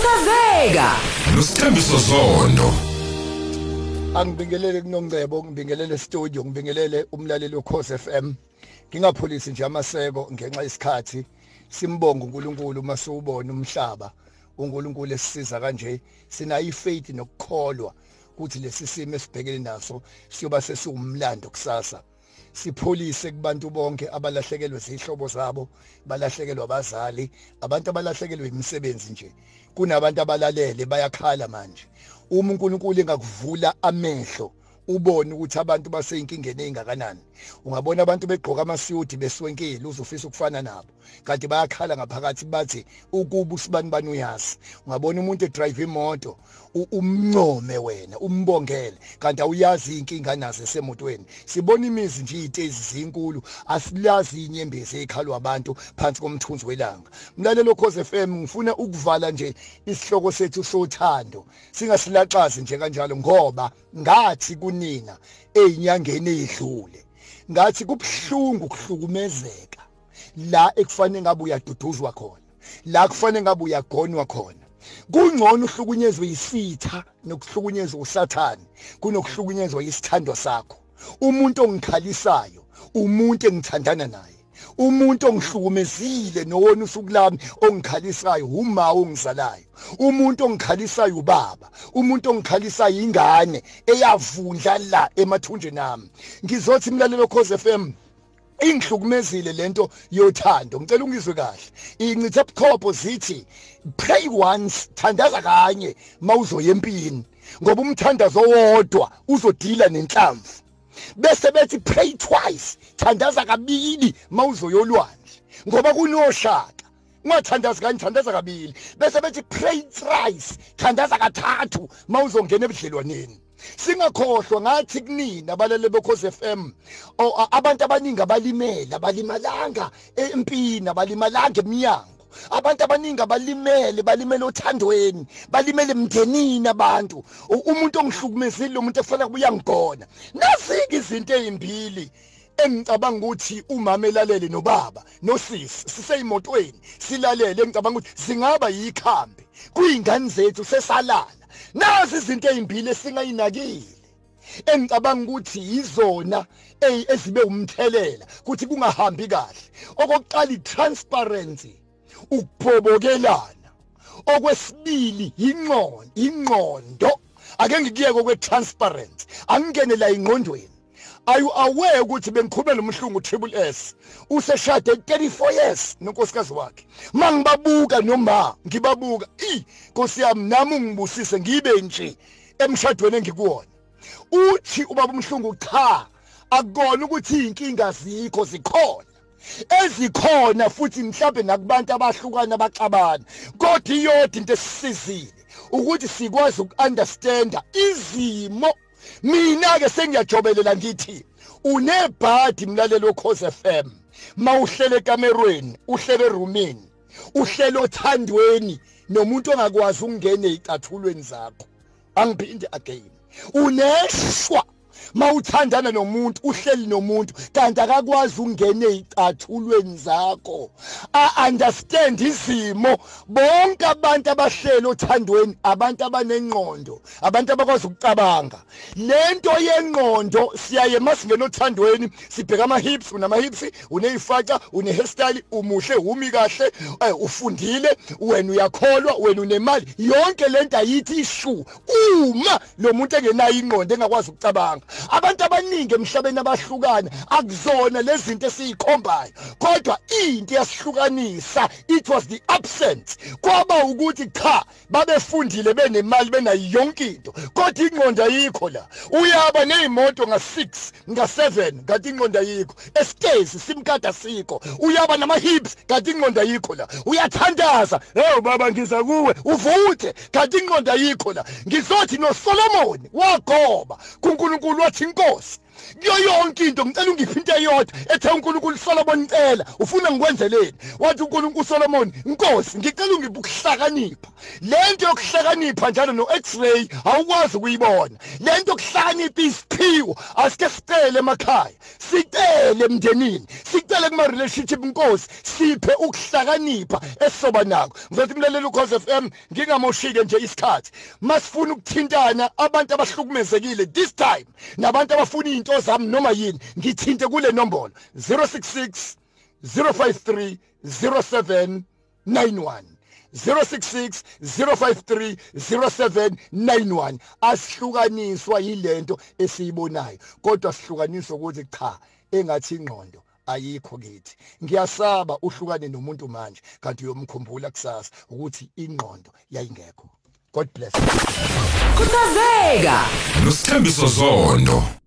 Khuthazeka noSithembiso Zondo. Angibingelele kuNongcebo, ngibingelele studio, ngibingelele umlaleli weKhosi FM. Ngingapholisi nje amaseko ngenxa yesikhathi. Simbonga uNkulunkulu masuwubona umhlaba. uNkulunkulu esisiza kanje. Sinayo ifaith nokukholwa ukuthi lesi simo esibhekene naso siyoba sesiwumlando kusasa. Sipholise kubantu bonke abalahlekelwe izihlobo zabo, balahlekelwe abazali, abantu abalahlekelwe imisebenzi nje. Kunabantu abalalele bayakhala manje. Uma uNkulunkulu engakuvula amehlo ubone ukuthi abantu baseyinkingeni engakanani, ungabona abantu begqoka amasiyudi beswenkile uzofisa ukufana nabo, kanti bayakhala ngaphakathi bathi ukuba usibani bani uyazi. Ungabona umuntu edrive imoto umncome wena umbongele kanti awuyazi inkinga nazo esemotweni. Sibona imizi nje izitezi zinkulu, asilazi inyembezi ekhalwa abantu phansi komthunzi welanga. Mlalelo Khosi FM, ngifuna ukuvala nje isihloko sethu sothando, singasilaxazi nje kanjalo ngoba ngathi kunina ezinyangeni ezidlule, ngathi kubhlungu ukuhlukumezeka la ekufanele ngabe uyaduduzwa khona, la kufanele ngabe uyagonwa khona. Kungcono uhlukunyezwe isitha nokuhlukunyezwa uSathane kunokuhlukunyezwa isithando sakho. Umuntu ongikhalisayo, umuntu engithandana naye, umuntu ongihlukumezile nowona usuku lami ongikhalisayo uma ongizalayo, umuntu ongikhalisayo ubaba, umuntu ongikhalisayo ingane eyavundla la emathunjeni ami. Ngizothi mlalelo Khosi FM, ingihlukumezile lento yothando. Ngicela ungizwe kahle. Incithe ebukhopho zithi pray once, thandaza kanye mawuzoya empini, ngoba umthandazo owodwa uzodila nenhlamvu. Bese bethi pray twice, thandaza kabili mawuzoyolwandle, ngoba kunoshaka. Ungathandazi kanye, thandaza kabili. Bese bethi pray thrice, thandaza kathathu mawuzongena ebudlelwaneni. Singakhohlwa ngathi kunina abalele beKhosi FM, abantu abaningi abalimele, abalimalanga empini, abalimalanga eminyango. Abantu abaningi abalimele, balimele othandweni, balimele emndenini abantu. Umuntu ongihlukumezile, umuntu efanele kubuya ngigona. Nazike izinto ezimbili engicabanga ukuthi umama elalele nobaba nosisi siseyimotweni silalele, engicabanga ukuthi zingaba yikhambi kuyingane zethu sesalala. Nazi izinto ezimbili esingayinakile engicabanga ukuthi yizona ezibe umthelela ukuthi kungahambi kahle. Okokuqala itransparency, ukuphobokelana. Okwesibili ingqondo. Ake ngikuyeke kwetransparency, angingene la ingqondweni. Are you aware ukuthi bengiqhubela umhlungu Triple S useshade 34 years nonkosikazi wakhe? Mangibabuka noma ngibabuka, Nkosi yami nami ungibusise ngibe nje emshadweni engikuwona. Uthi ubaba umhlungu cha, akukona ukuthi inkinga zikho, zikhona ezikhona futhi mhlawumbe nakubantu abahlukana abaxabana, kodwa iyodwa into esisizile ukuthi sikwazi ukunderstanda izimo. Mina ke sengiyajobelela ngithi unebhadi mlaleli weKhosi FM, mawuhlele ekamerweni, uhlele eroomini, uhlele othandweni nomuntu ongakwazi ukungena ezicathulweni zakho. Angiphinde again, uneshwa mawuthandana nomuntu, uhleli nomuntu kanti akakwazi ukungena ezicathulweni zakho. Understand izimo. Bonke abantu abahleli othandweni abantu abanengqondo, abantu abakwazi ukucabanga. Lento yengqondo siyaye masingena othandweni sibheka ama-hips, unama-hips, uneyifaca, une-hairstyle, umuhle, umi kahle, ufundile, wena uyakholwa, wena unemali. Yonke lento ayithi ishu uma lo muntu engenayo ingqondo, engakwazi ukucabanga. Abantu abaningi emhlabeni abahlukana akuzona lezi zinto esiyikhombayo, kodwa into yasihlukanisa, it was the absence. Kwaba ukuthi cha, babefundile, benemali, benayo yonke into, kodwa ingqondo ayikho la. Uyaba nezimoto nga6 nga7 kanti ingqondo ayikho. Esitezi simkada sikho. Uyaba nama-hips kanti ingqondo ayikho la. Uyathandaza, hey baba ngiza kuwe, uvuthe kanti ingqondo ayikho la. Ngizothi noSolomon wagoba kuNkulunkulu wathi Nkosi, kuyo yonke into ngicela ungiphe into eyodwa ethe uNkulunkulu Solomon ngicela ufuna ngikwenzeleni wathi uNkulunkulu Solomon inkosi ngicela ungiphe ukuhlakanipha lento yokuhlakanipha njalo no X-ray awukwazi ukuyibona lento yokuhlakanipha isiphiwo asike sicele emakhaya sicele emndenini sicele kuma relationship inkosi siphe ukuhlakanipha esisoba nako ngizothi mlaleli uKhosi FM ngingamoshike nje isikhathi masifuna ukuthintana abantu abahlukumezekile this time nabantu abafuna izinto zami noma yini ngithinte kule nombolo 066 053 0791 066 053 0791 asihlukaniswa yilento esiyibonayo kodwa sihlukaniswa ukuthi cha engathi ingqondo ayikho kithi ngiyasaba uhlukane nomuntu manje kanti uyomkhumbula kusasa ukuthi ingqondo yayingekho. God bless. Khuthazeka noSithembiso Zondo.